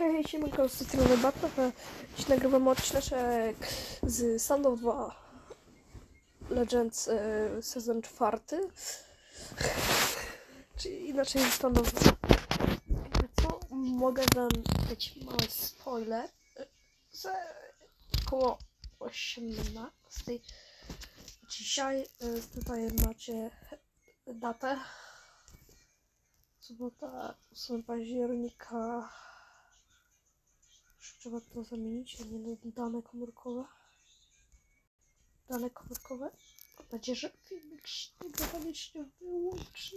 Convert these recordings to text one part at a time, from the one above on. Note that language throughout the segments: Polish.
Hej, siemanko, z tej strony Batman. Dziś nagrywamy odcinek z Standoff 2 Legends sezon 4. Czyli inaczej Standoff 2. Jakby co? Mogę wam dać mały spoiler. Za około 18. Dzisiaj tutaj macie datę. Sobota 8 października. Trzeba to zamienić, a nie dane komórkowe. Dane komórkowe. Mam nadzieję, że filmik się nie wyłączy.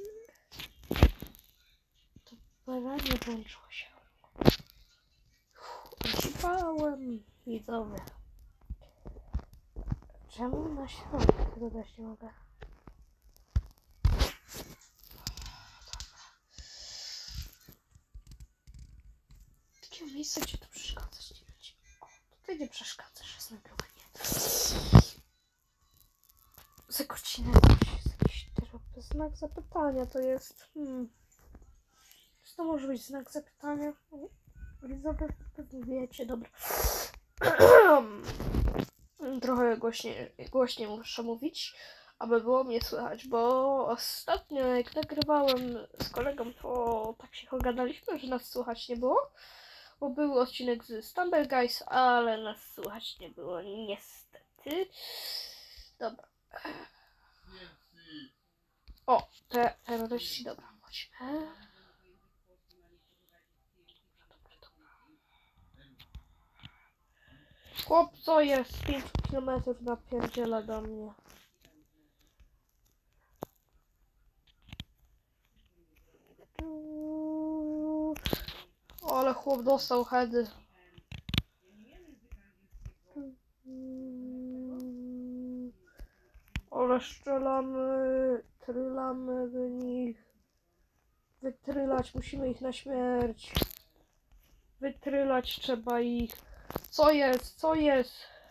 Dobra, nie włączyło się. Odzipałem, widzowie. Czemu na środek dodać nie mogę? Takie miejsce, gdzie tu przeszkadzać nie będzie. O, tutaj nie przeszkadzasz, jest nagrywanie. Za godzinę jakiś znak zapytania to jest. Co to może być znak zapytania? Widzowie pewnie wiecie, dobra. Trochę głośniej muszę mówić, aby było mnie słychać, bo ostatnio jak nagrywałem z kolegą, to tak się pogadaliśmy, że nas słychać nie było. Bo był odcinek z Stumble Guys, ale nas słychać nie było, niestety. Dobra. O, terroryści, dobra, chodźmy. Chłop, co jest? 5 km napierdziela do mnie. O, ale chłop dostał heady. Ale strzelamy, trylamy do nich. Wytrylać, musimy ich na śmierć. Wytrylać trzeba ich. Co jest? Co jest?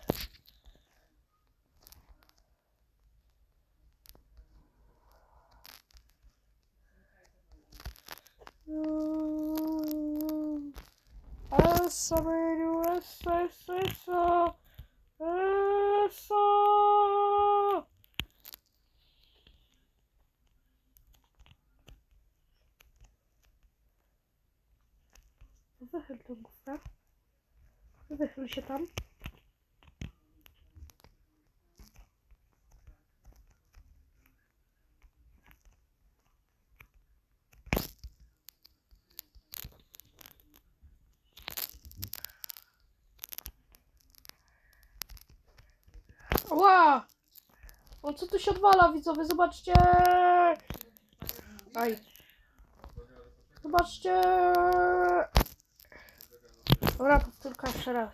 Essa, velho, essa. Wychyl tę główkę. Wychyl się tam. Ła! O, co tu się odwala, widzowie? Zobaczcie! Aj. Zobaczcie! Dobra, powtórka jeszcze raz.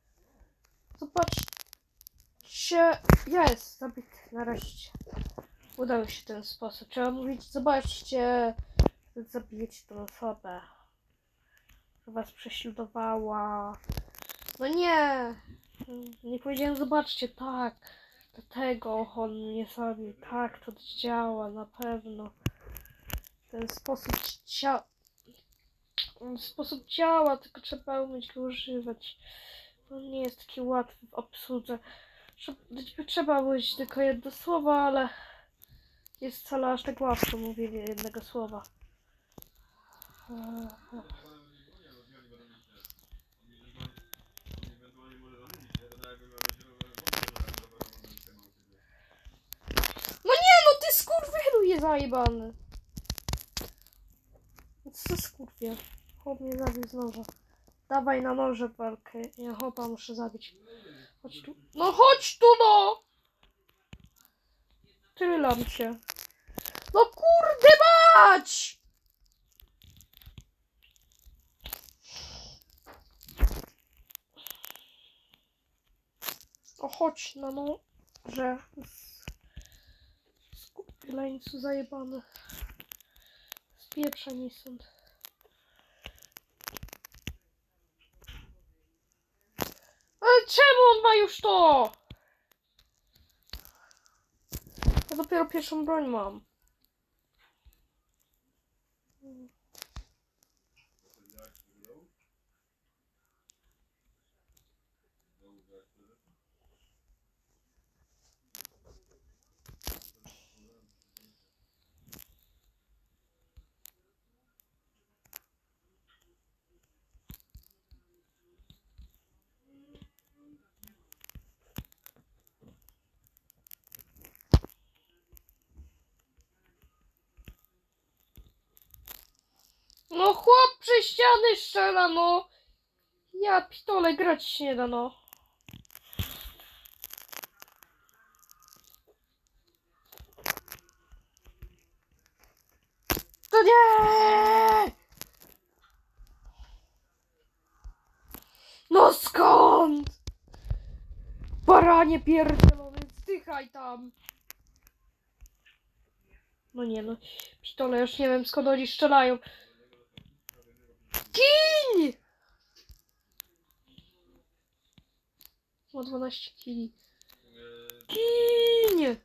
Zobaczcie! Jest! Zabity. Nareszcie. Udało się w ten sposób. Trzeba mówić, zobaczcie! Zabijecie tę osobę. Że was prześladowała. No nie! Nie powiedziałem, zobaczcie, tak. Dlatego on mnie zabił. Tak, to działa, na pewno. Ten sposób działa, tylko trzeba umieć go używać. On nie jest taki łatwy w obsłudze. Trzeba użyć tylko jedno słowo, ale jest wcale aż tak łatwo mówienie jednego słowa. No nie, no ty skurwielu je zajebany. Co skurwie? Chłop mnie zabił z noża. Dawaj na noże walkę. Ja chłopa muszę zabić. Chodź tu. No chodź tu, no! Tylam cię. No kurde mać! O chodź na noże. Skurwieleńcu zajebany. Spieprzaj mi stąd. Ale czemu on ma już to? Ja dopiero pierwszą broń mam. No chłop przez ściany strzela, no. Ja pitole, grać się nie da, no. To nie! No skąd? Baranie pierdolony, zdychaj tam. No nie no, pitole, już nie wiem skąd oni strzelają. Kill! Ma 12 kili. Kill!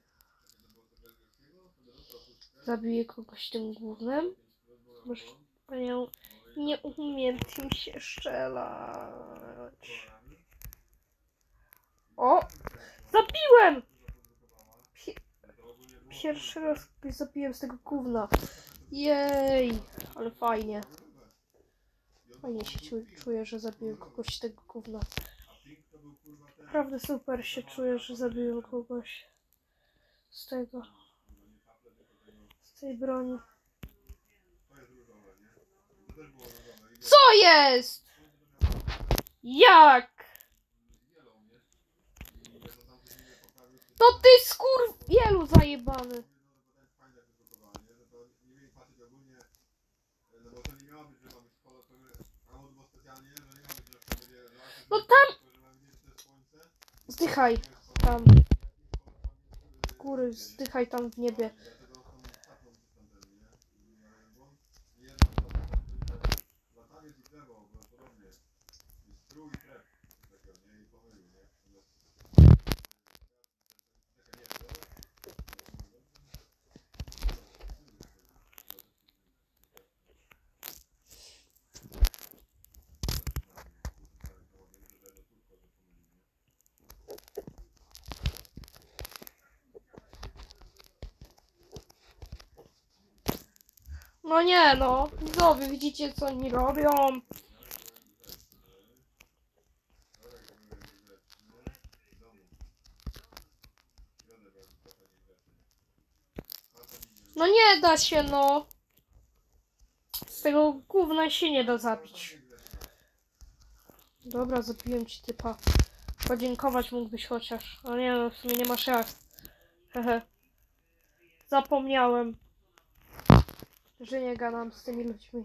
Zabiję kogoś tym głównym. Nie umiem tym się strzelać. O! Zabiłem! Pierwszy raz kogoś zabiłem z tego gówna. Jej! Ale fajnie. Fajnie się czuję, że zabiłem kogoś z tego gówna. Naprawdę super się czuję, że zabiłem kogoś z tego. Z tej broni. Co jest? Jak? To ty skurwielu zajebany. No tam... Zdychaj tam. Góry, zdychaj tam w niebie. No nie no, widzowie, widzicie co oni robią? No nie da się no. Z tego gówna się nie da zabić. Dobra, zabiłem ci typa. Podziękować mógłbyś chociaż. No nie no, w sumie nie masz jak. Hehe. Zapomniałem, że nie gadam z tymi ludźmi.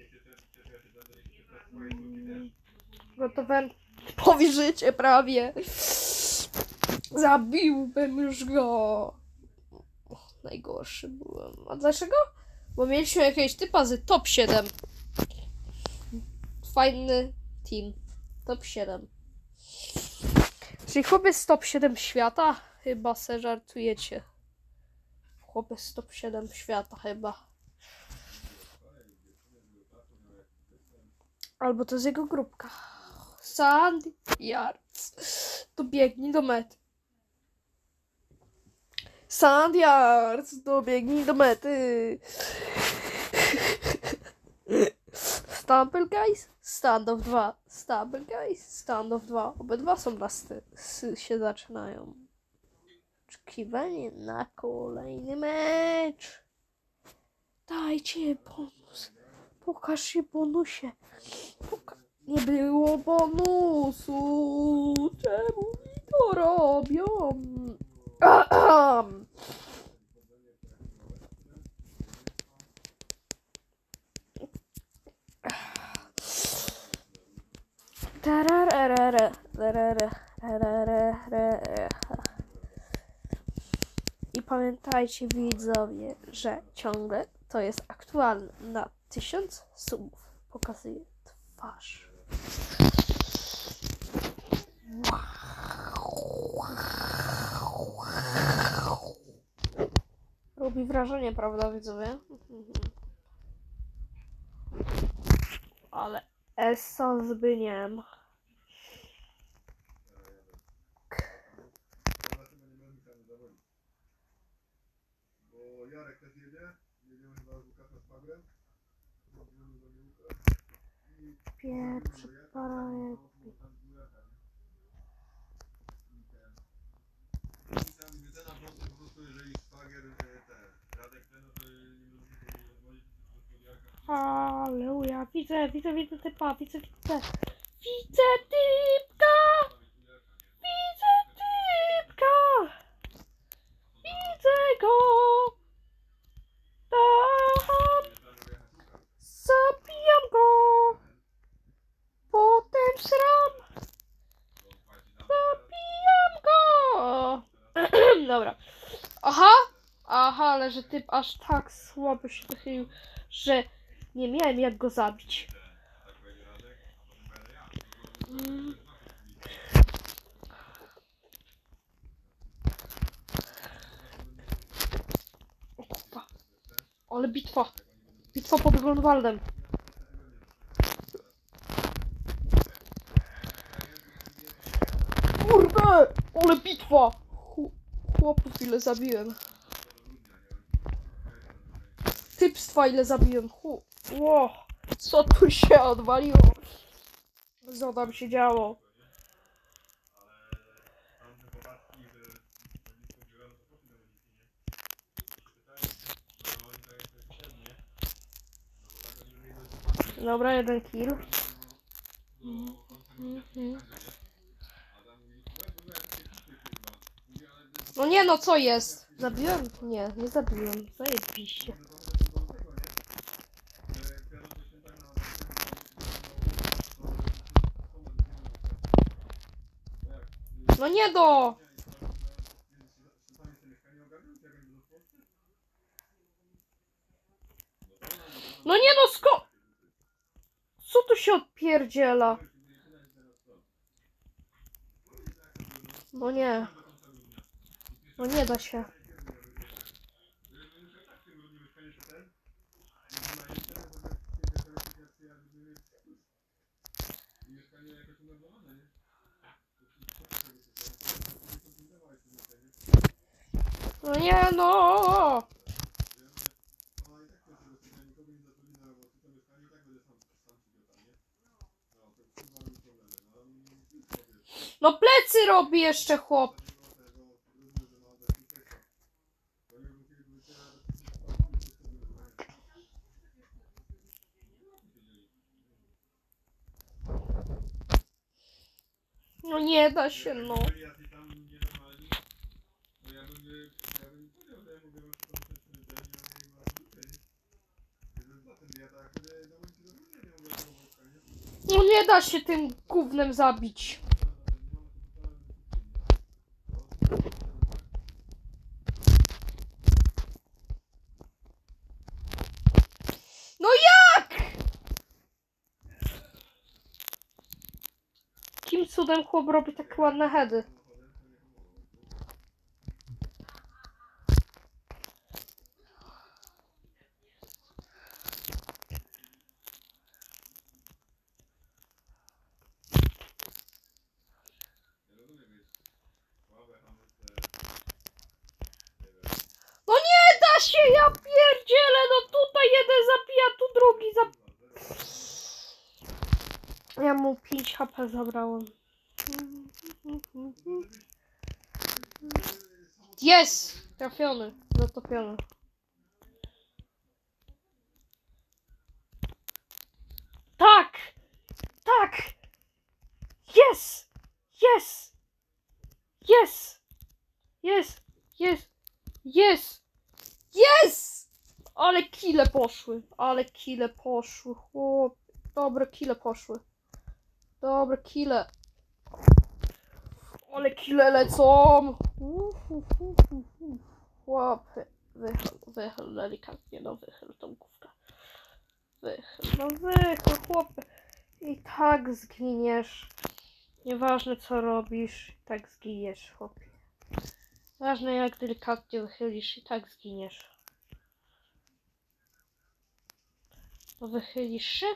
Gotowałem powi życie prawie. Zabiłbym już go. Najgorszy byłem. A dlaczego? Bo mieliśmy jakiegoś typa z top 7. Fajny team. Top 7. Czyli chłopiec z top 7 świata? Chyba se żartujecie. Chłopiec z top 7 świata chyba. Albo to jest jego grupka. Sandy Yards. Dobiegnij do mety. Sandy Yards. Dobiegnij do mety. Stumble Guys. Standoff 2. Stumble Guys. Standoff 2. Obydwa są lasty. Się zaczynają. Oczekiwanie na kolejny mecz. Dajcie bonus. Pokaż się bonusie. Nie było bonusu. Czemu mi to robią? I pamiętajcie widzowie, że ciągle to jest aktualne. Na 1000 subów pokazuje twarz. Robi wrażenie, prawda widzowie? Ale Essa Zbyniem. Jarek też jedzie? Jedziemy chyba z Łukaszem Szwagrem? Pierwszy projekt. Po prostu jeżeli Szwagier Radek ten, to nie Halleluja. widzę typa, widzę typka! Widzę typka! Widzę go! Tam! Zabijam go! Potem sram! Zabijam go! Dobra. Aha, ale że typ aż tak słabo się wychylił, że nie miałem jak go zabić. O kurwa. Ale bitwa. Bitwa pod Grunwaldem. Kurde! Ale bitwa! Chłopów ile zabiłem. Typstwa ile zabiłem. Ło! Co tu się odwaliło? Co tam się działo? Dobra, jeden kill. No nie no, co jest? Zabiłem? Nie, nie zabiłem. Zajebiście. No nie do! No nie no, co tu się odpierdziela? No nie. No nie da się. No nie no! No plecy robi jeszcze chłop. No nie da się, no. No nie da się tym gównem zabić. No jak? Jakim cudem chłop robi takie ładne heady? No nie da się, ja pierdzielę, no tutaj jeden zabija, tu drugi zabija. Ja mu 5 HP zabrałem. Jest! Trafiony, zatopiony. Tak! Tak! Jest! Jest! Jest! Jest! Jest! Jest! Jest! Ale kile poszły. Ale kile poszły. Chłop. Dobre kile poszły. Dobre kile. Ale kile lecą. Chłop. Wychyl delikatnie. No wychyl tą główkę. Wychyl chłopie. I tak zginiesz. Nieważne co robisz. I tak zginiesz chłopie. Ważne jak delikatnie wychylisz. I tak zginiesz. No wychylisz się?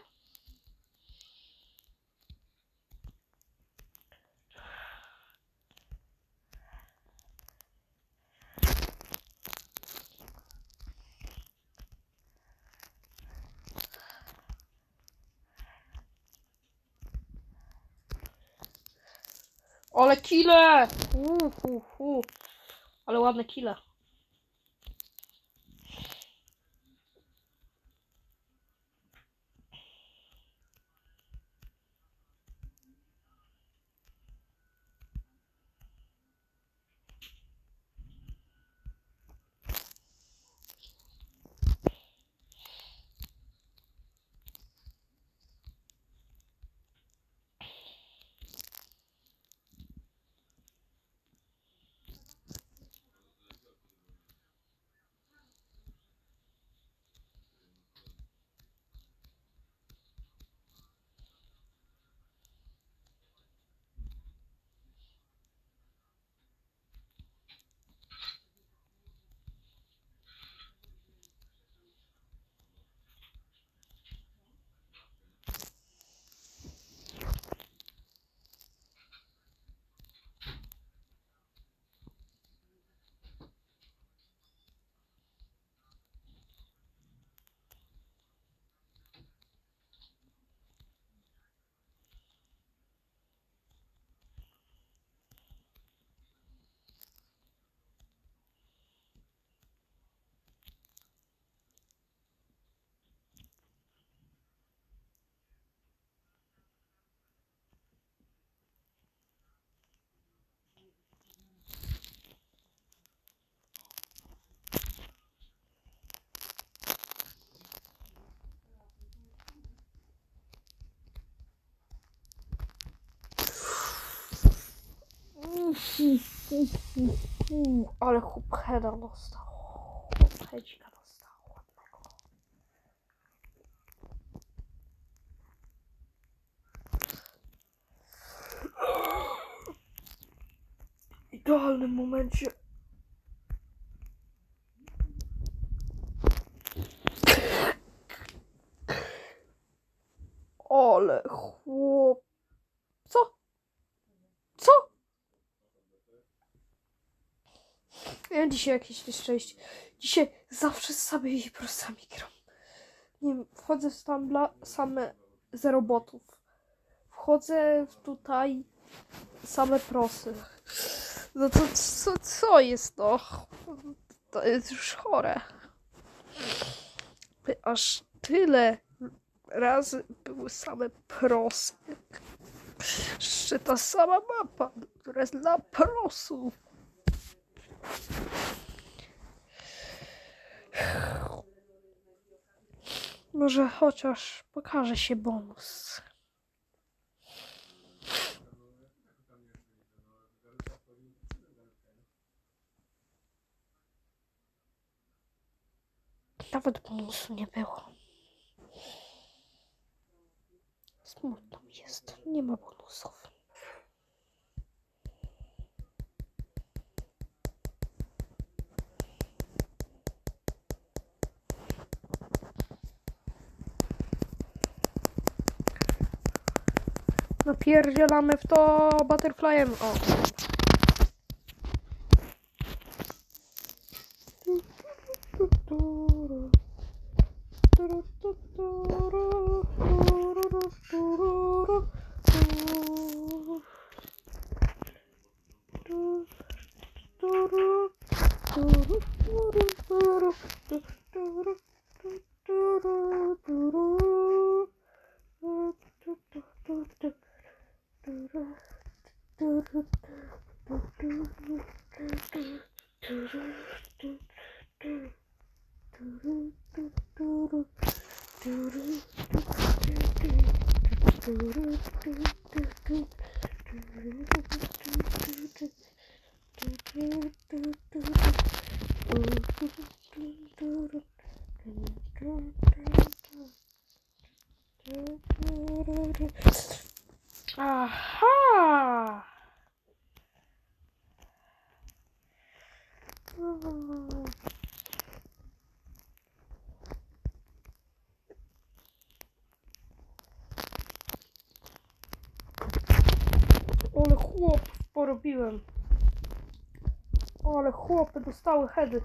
Ale kile! Ale ładne kile. Ale hubheada dostał. Hubheadzika dostał. Ładnego. W idealnym momencie. Ale chłop. Co? Co? Ja dzisiaj jakieś nieszczęście. Dzisiaj zawsze z samymi prosami gram. Nie wiem, wchodzę w Stambla, same zero botów. Wchodzę tutaj, same prosy. No to co jest to? To jest już chore. Aż tyle razy były same prosy. Jeszcze ta sama mapa, która jest dla prosów. Może chociaż pokaże się bonus. Nawet bonusu nie było. Smutno mi jest. Nie ma bonusów. Napierdzielamy w to butterflyem. O. Aha! Ale chłop porobiłem. Ale chłopy dostały heady.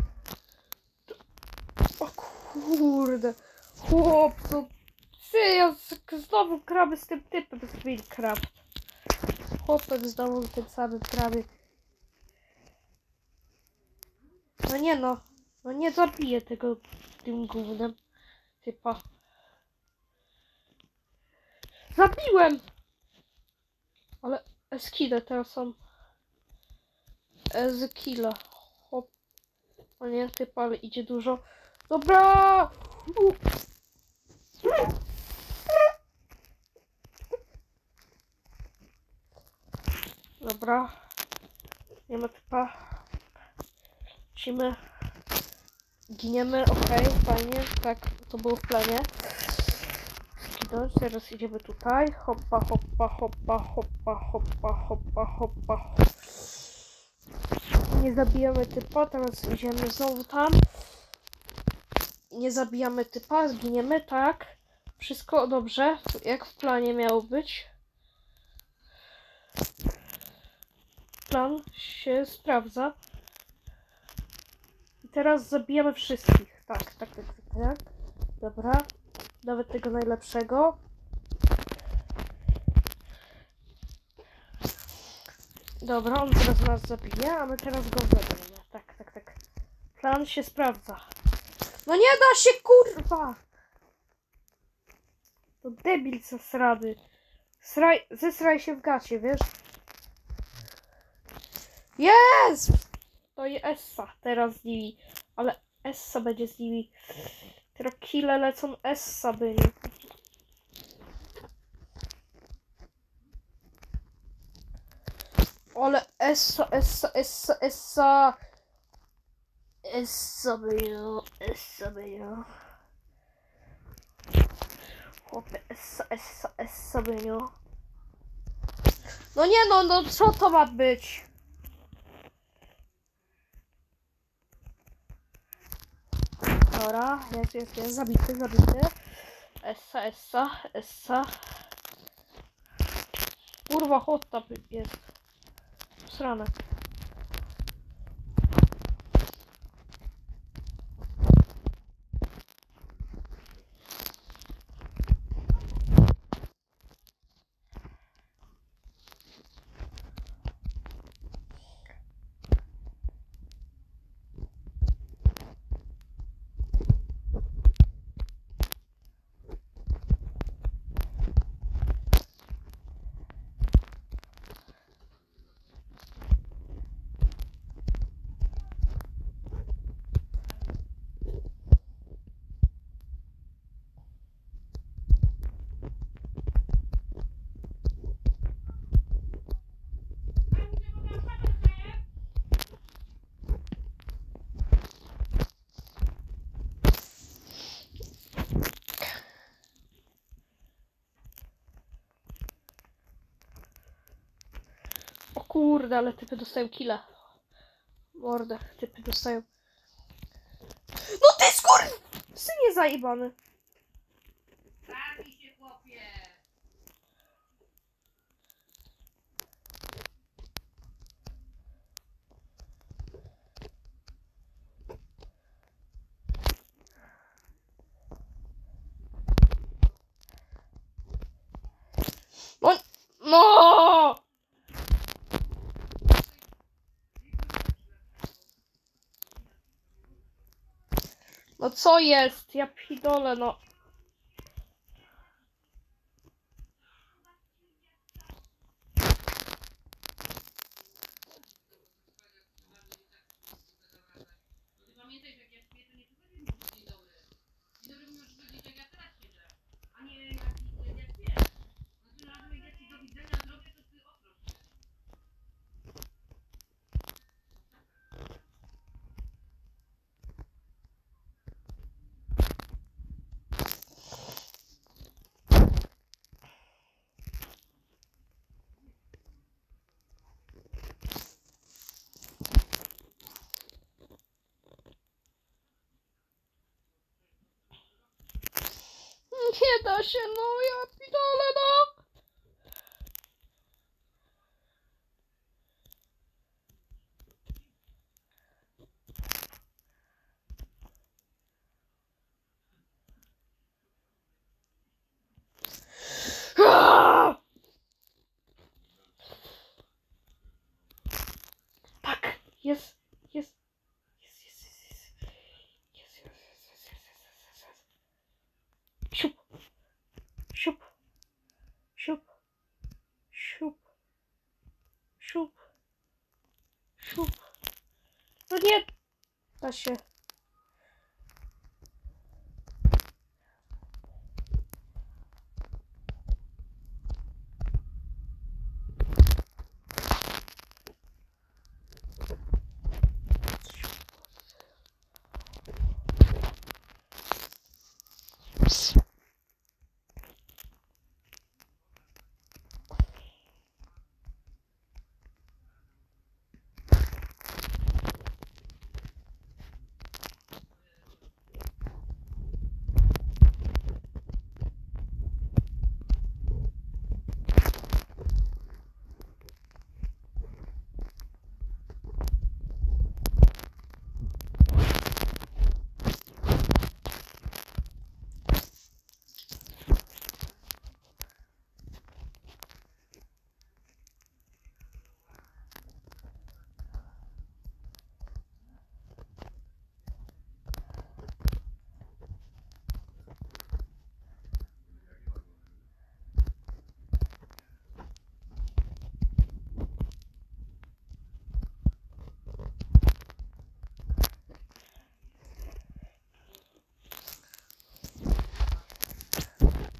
O kurde. Chłop, to... Czy ja znowu kraby z tym typem z Minecraft. Chłopek znowu tym samym kraby. No nie no. No nie zabiję tego tym gównem. Typa. Zabiłem! Ale eskile teraz są. Ezekila. Hop. O nie, typa, ale idzie dużo. Dobra! Dobra. Nie ma typa. Lecimy. Giniemy, okej, fajnie. Tak, to było w planie. Skinąć, teraz idziemy tutaj. Hoppa, hoppa, hoppa, hoppa, hoppa, hoppa, hoppa, hoppa. Nie zabijamy typa, teraz idziemy znowu tam. Nie zabijamy typa, zginiemy, tak. Wszystko dobrze, jak w planie miało być. Plan się sprawdza. I teraz zabijamy wszystkich. Tak. Dobra. Nawet tego najlepszego. Dobra, on teraz nas zabije, a my teraz go zabijemy. Tak. Plan się sprawdza. No nie da się, kurwa! To debil zasrady. Zesraj się w gacie, wiesz? Jest! To jest Essa teraz z nimi. Ale Essa będzie z nimi. Teraz kile lecą, Essa byli. Ale essa bynio. Chłopie, essa bynio. No nie no, co to ma być? Dobra, jest, zabity. Essa. Kurwa, hot tub jest. Srane. O kurde, ale typy dostają killa. Mordę, typy dostają. No ty synie zajebany. Zabij się, chłopie! No! No co jest? Ja pidolę, no. Ty pamiętaj, że jak ja śpię, to nie tylko ty mówisz dzień dobry. Dzień dobry możesz powiedzieć, jak ja teraz siedzę, a nie jak śpię. Znaczy, razem jak ja ci do widzenia zrobię, to ty oprosz się. Nie da się, no ja pidolę, no. Aaaa! Tak, jest. Siup. No nie da się.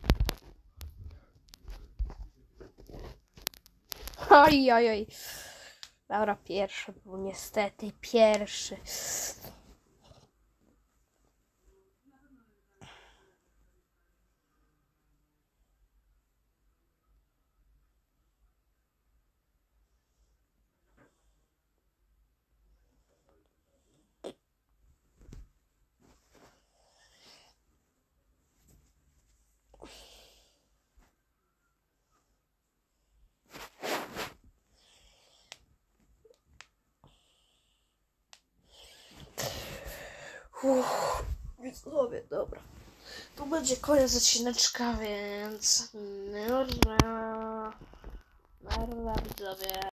Aj. Dobra, pierwszy był niestety pierwszy. Widzowie, dobra. Tu będzie koniec odcineczka, więc... Narra widzowie.